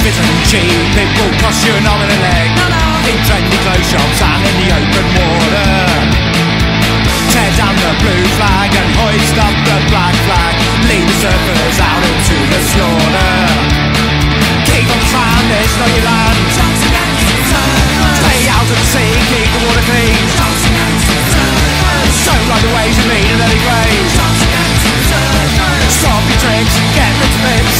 isn't cheap, it will cost you an arm and a leg. In trendy clothes shops and in the open water. Tear down the blue flag and hoist up the black flag. Lead the surfers out into the slaughter. Keep on trying, there's no your land. Stay out of the sea, keep the water clean. Don't ride the waves and meet an early grave. Stop your tricks, get rid of bits.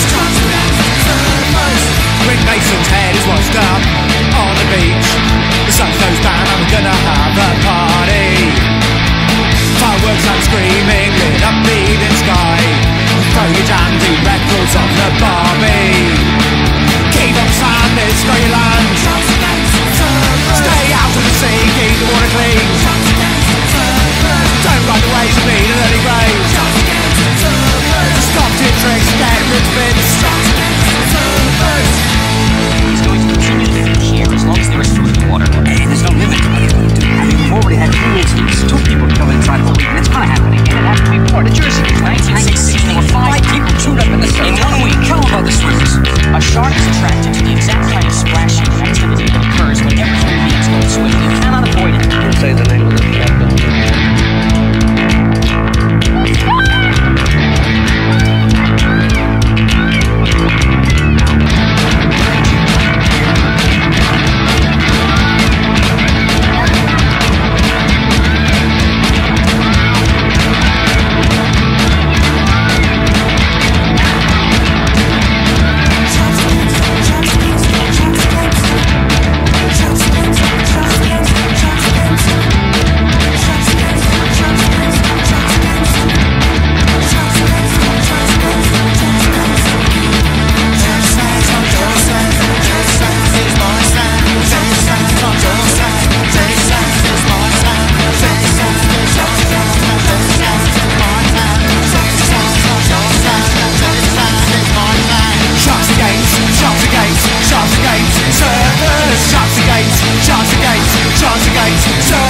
Rick Mason's head is washed up on the beach. The sun goes down and we're gonna have a party. Fireworks and screaming lit up the evening sky. Foliage and the records of the Barbie. Keep on sand, it's not your land. Stay out of the sea, keep the water clean. Don't ride the waves and meet an early grave. Stop your tricks, get rid of bits. He's going to continue to fish here as long as there is food and water. And there's no limit to what he's going to do. I mean, we've already had 3 incidents. 2 people killed inside of a week, and it's going to happen again. It happened before. The Jersey in 1966, there were 5 people chewed up in the surf. In 1 week, tell them about the swimmers. A shark is attracted to the exact kind of splashing activity that occurs whenever human beings go swimming. You cannot avoid it. You say the name of the captain. Chance against,